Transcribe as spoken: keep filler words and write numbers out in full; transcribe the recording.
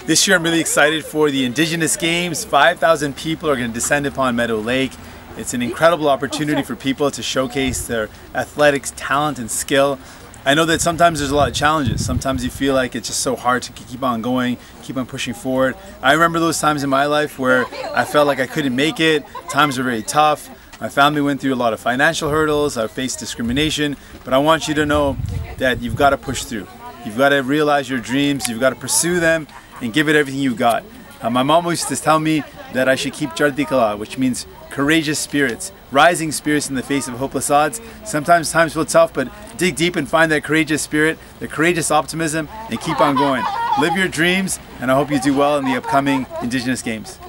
This year I'm really excited for the Indigenous Games. five thousand people are going to descend upon Meadow Lake. It's an incredible opportunity for people to showcase their athletics, talent, and skill. I know that sometimes there's a lot of challenges. Sometimes you feel like it's just so hard to keep on going, keep on pushing forward. I remember those times in my life where I felt like I couldn't make it. Times were very tough. My family went through a lot of financial hurdles. I faced discrimination. But I want you to know that you've got to push through. You've got to realize your dreams. You've got to pursue them and give it everything you got. Uh, my mom used to tell me that I should keep Chardi Kala, which means courageous spirits, rising spirits in the face of hopeless odds. Sometimes times feel tough, but dig deep and find that courageous spirit, the courageous optimism, and keep on going. Live your dreams, and I hope you do well in the upcoming Indigenous Games.